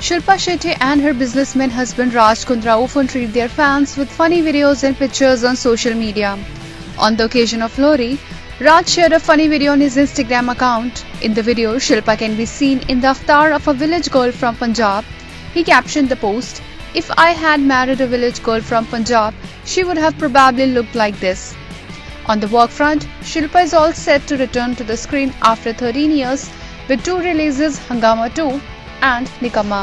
Shilpa Shetty and her businessman husband Raj Kundra often treat their fans with funny videos and pictures on social media. On the occasion of Lohri, Raj shared a funny video on his Instagram account. In the video, Shilpa can be seen in the avatar of a village girl from Punjab. He captioned the post, "If I had married a village girl from Punjab, she would have probably looked like this." On the work front, Shilpa is all set to return to the screen after 13 years with two releases, Hungama 2 and Nikamma.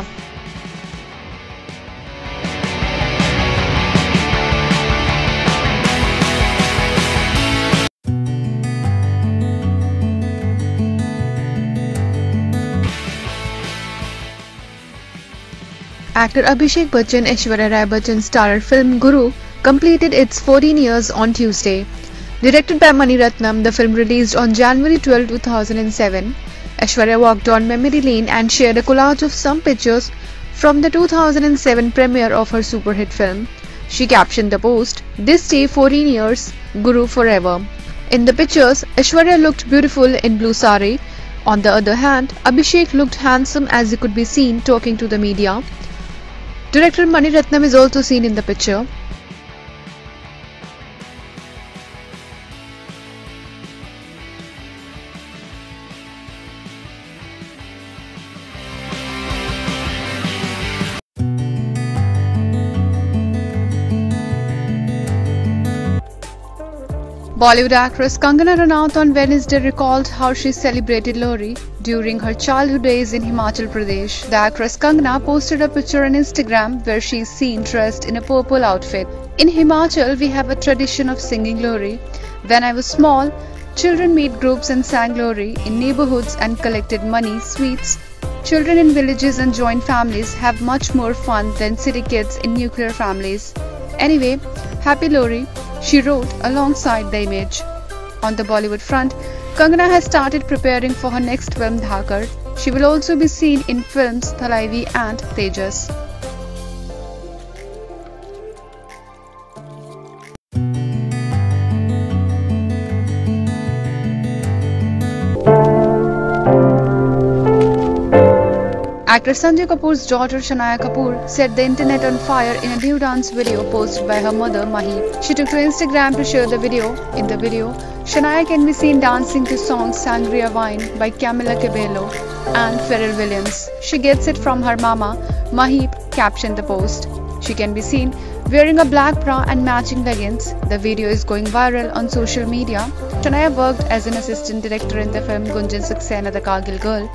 Actor Abhishek Bachchan, Aishwarya Rai Bachchan starrer film Guru completed its 14 years on Tuesday. Directed by Mani Ratnam, the film released on January 12, 2007. Aishwarya walked on memory lane and shared a collage of some pictures from the 2007 premiere of her super hit film. She captioned the post, "This day 14 years, Guru forever." In the pictures, Aishwarya looked beautiful in blue sari. On the other hand, Abhishek looked handsome as he could be seen talking to the media. Director Mani Ratnam is also seen in the picture. Bollywood actress Kangana Ranaut on Wednesday recalled how she celebrated Lohri during her childhood days in Himachal Pradesh. The actress Kangana posted a picture on Instagram where she is seen dressed in a purple outfit. "In Himachal, we have a tradition of singing Lohri. When I was small, children made groups and sang Lohri in neighborhoods and collected money, sweets. Children in villages and joint families have much more fun than city kids in nuclear families. Anyway, happy Lohri," she wrote alongside the image. On the Bollywood front, Kangana has started preparing for her next film Dhakar. She will also be seen in films Thalaivi and Tejas. Actor Sanjay Kapoor's daughter Shanaya Kapoor set the internet on fire in a new dance video posted by her mother Mahi. She took to Instagram to share the video. In the video, Shanaya can be seen dancing to songs Sangria Wine by Camila Cabello and Pharrell Williams. She gets it from her mama. Mahi captioned the post. She can be seen wearing a black bra and matching leggings. The video is going viral on social media. Shanaya worked as an assistant director in the film Gunjan Saxena The Kargil Girl.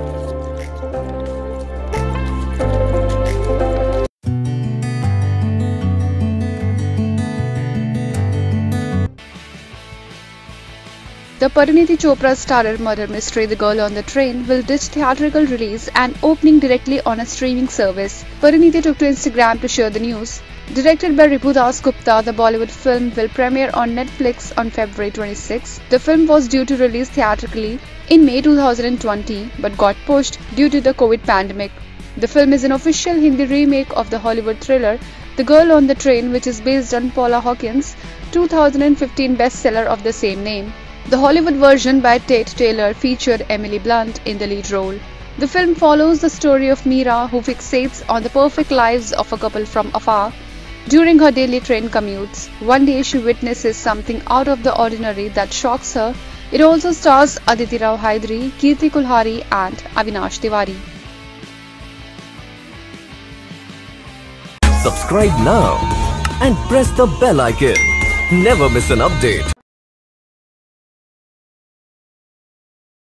The Parineeti Chopra starrer murder mystery The Girl on the Train will ditch theatrical release and opening directly on a streaming service. Parineeti took to Instagram to share the news. Directed by Ripu Das Gupta, the Bollywood film will premiere on Netflix on February 26. The film was due to release theatrically in May 2020 but got pushed due to the COVID pandemic. The film is an official Hindi remake of the Hollywood thriller The Girl on the Train, which is based on Paula Hawkins' 2015 bestseller of the same name. The Hollywood version by Tate Taylor featured Emily Blunt in the lead role. The film follows the story of Meera, who fixates on the perfect lives of a couple from afar during her daily train commutes. One day she witnesses something out of the ordinary that shocks her. It also stars Aditi Rao Hydari, Kirti Kulhari and Avinash Tiwari. Subscribe now and press the bell icon. Never miss an update.